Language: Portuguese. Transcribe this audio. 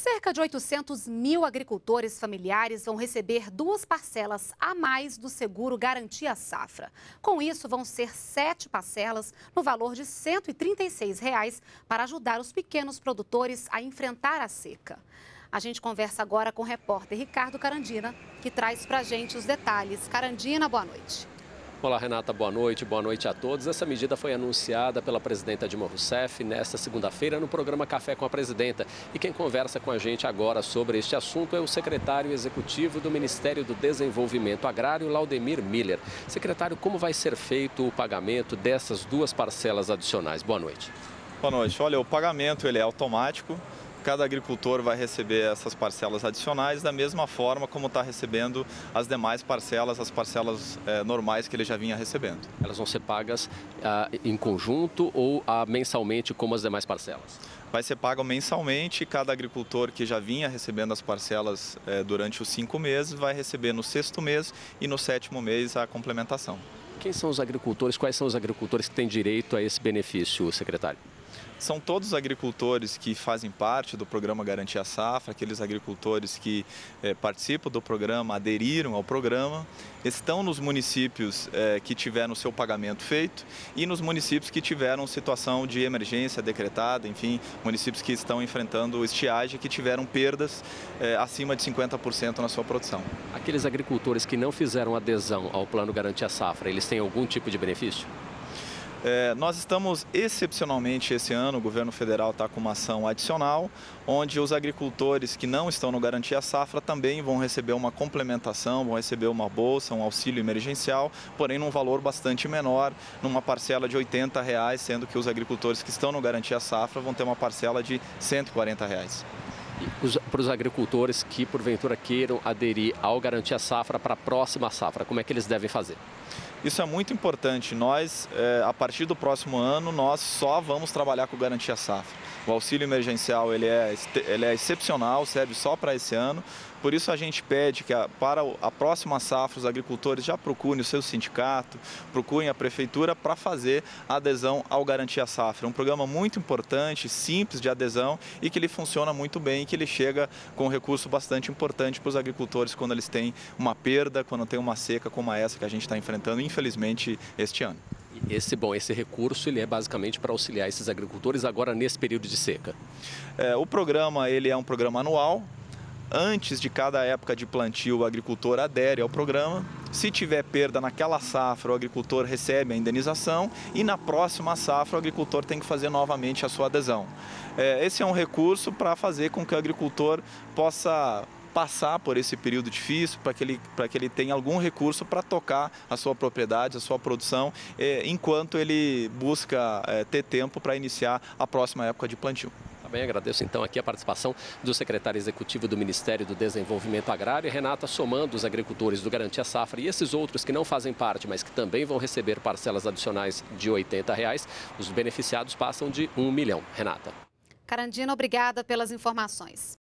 Cerca de 800 mil agricultores familiares vão receber 2 parcelas a mais do seguro Garantia Safra. Com isso, vão ser 7 parcelas no valor de R$ 136 para ajudar os pequenos produtores a enfrentar a seca. A gente conversa agora com o repórter Ricardo Carandina, que traz para a gente os detalhes. Carandina, boa noite. Olá, Renata, boa noite a todos. Essa medida foi anunciada pela presidenta Dilma Rousseff nesta segunda-feira no programa Café com a Presidenta. E quem conversa com a gente agora sobre este assunto é o secretário executivo do Ministério do Desenvolvimento Agrário, Laudemir Miller. Secretário, como vai ser feito o pagamento dessas 2 parcelas adicionais? Boa noite. Boa noite. Olha, o pagamento ele é automático. Cada agricultor vai receber essas parcelas adicionais da mesma forma como está recebendo as demais parcelas, as parcelas normais que ele já vinha recebendo. Elas vão ser pagas em conjunto ou mensalmente como as demais parcelas? Vai ser pago mensalmente. Cada agricultor que já vinha recebendo as parcelas durante os 5 meses vai receber no 6º mês e no 7º mês a complementação. Quem são os agricultores? Quais são os agricultores que têm direito a esse benefício, secretário? São todos os agricultores que fazem parte do programa Garantia Safra, aqueles agricultores que participam do programa, aderiram ao programa, estão nos municípios que tiveram o seu pagamento feito e nos municípios que tiveram situação de emergência decretada, enfim, municípios que estão enfrentando estiagem, que tiveram perdas acima de 50% na sua produção. Aqueles agricultores que não fizeram adesão ao plano Garantia Safra, eles têm algum tipo de benefício? Nós estamos, excepcionalmente esse ano, o governo federal está com uma ação adicional, onde os agricultores que não estão no Garantia Safra também vão receber uma complementação, vão receber uma bolsa, um auxílio emergencial, porém num valor bastante menor, numa parcela de R$ 80, sendo que os agricultores que estão no Garantia Safra vão ter uma parcela de R$ 140. E para os agricultores que porventura queiram aderir ao Garantia Safra para a próxima safra, como é que eles devem fazer? Isso é muito importante. Nós, a partir do próximo ano, nós só vamos trabalhar com Garantia Safra. O auxílio emergencial ele é excepcional, serve só para esse ano. Por isso a gente pede que para a próxima safra os agricultores já procurem o seu sindicato, procurem a prefeitura para fazer a adesão ao Garantia Safra. É um programa muito importante, simples de adesão e que ele funciona muito bem e que ele chega com um recurso bastante importante para os agricultores quando eles têm uma perda, quando tem uma seca como essa que a gente está enfrentando, infelizmente, este ano. Esse recurso ele é basicamente para auxiliar esses agricultores agora nesse período de seca. O programa ele é um programa anual. Antes de cada época de plantio, o agricultor adere ao programa. Se tiver perda naquela safra, o agricultor recebe a indenização e na próxima safra o agricultor tem que fazer novamente a sua adesão. Esse é um recurso para fazer com que o agricultor possa passar por esse período difícil, para que ele tenha algum recurso para tocar a sua propriedade, a sua produção, enquanto ele busca ter tempo para iniciar a próxima época de plantio. Bem, agradeço então aqui a participação do secretário executivo do Ministério do Desenvolvimento Agrário, Renata, somando os agricultores do Garantia Safra e esses outros que não fazem parte, mas que também vão receber parcelas adicionais de R$ 80, os beneficiados passam de 1 milhão. Renata. Carandina, obrigada pelas informações.